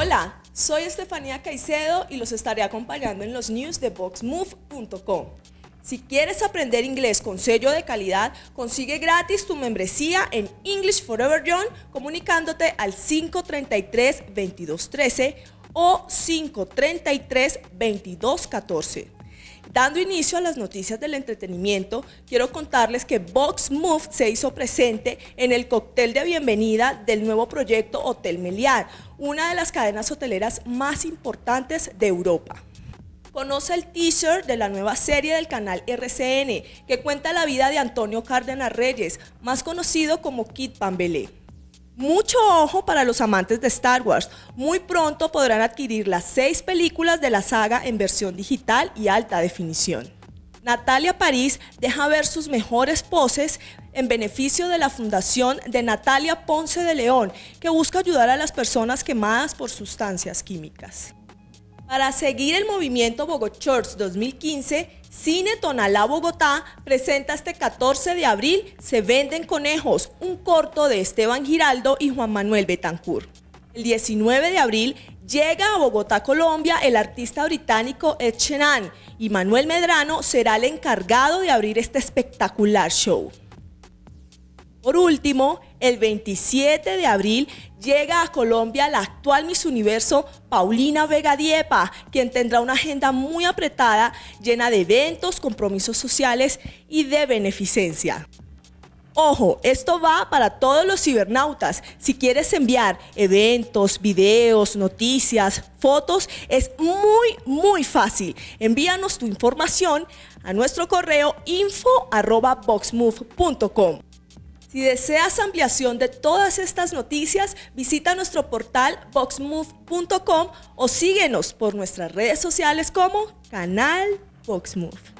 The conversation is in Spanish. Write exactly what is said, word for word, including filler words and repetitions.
Hola, soy Estefanía Caicedo y los estaré acompañando en los news de box move punto com. Si quieres aprender inglés con sello de calidad, consigue gratis tu membresía en English Forever Young comunicándote al cinco treinta y tres, veintidós trece o cinco treinta y tres, veintidós catorce. Dando inicio a las noticias del entretenimiento, quiero contarles que Box Move se hizo presente en el cóctel de bienvenida del nuevo proyecto Hotel Meliá, una de las cadenas hoteleras más importantes de Europa. Conoce el teaser de la nueva serie del canal R C N, que cuenta la vida de Antonio Cárdenas Reyes, más conocido como Kit Pambelé. Mucho ojo para los amantes de Star Wars, muy pronto podrán adquirir las seis películas de la saga en versión digital y alta definición. Natalia París deja ver sus mejores poses en beneficio de la fundación de Natalia Ponce de León, que busca ayudar a las personas quemadas por sustancias químicas. Para seguir el movimiento Bogochurch dos mil quince, Cine Tonalá Bogotá presenta este catorce de abril Se venden conejos, un corto de Esteban Giraldo y Juan Manuel Betancourt. El diecinueve de abril llega a Bogotá, Colombia, el artista británico Ed Sheeran y Manuel Medrano será el encargado de abrir este espectacular show. Por último, el veintisiete de abril llega a Colombia la actual Miss Universo Paulina Vega Diepa, quien tendrá una agenda muy apretada, llena de eventos, compromisos sociales y de beneficencia. Ojo, esto va para todos los cibernautas. Si quieres enviar eventos, videos, noticias, fotos, es muy, muy fácil. Envíanos tu información a nuestro correo info arroba box move punto com. Si deseas ampliación de todas estas noticias, visita nuestro portal box move punto com o síguenos por nuestras redes sociales como Canal Box Move.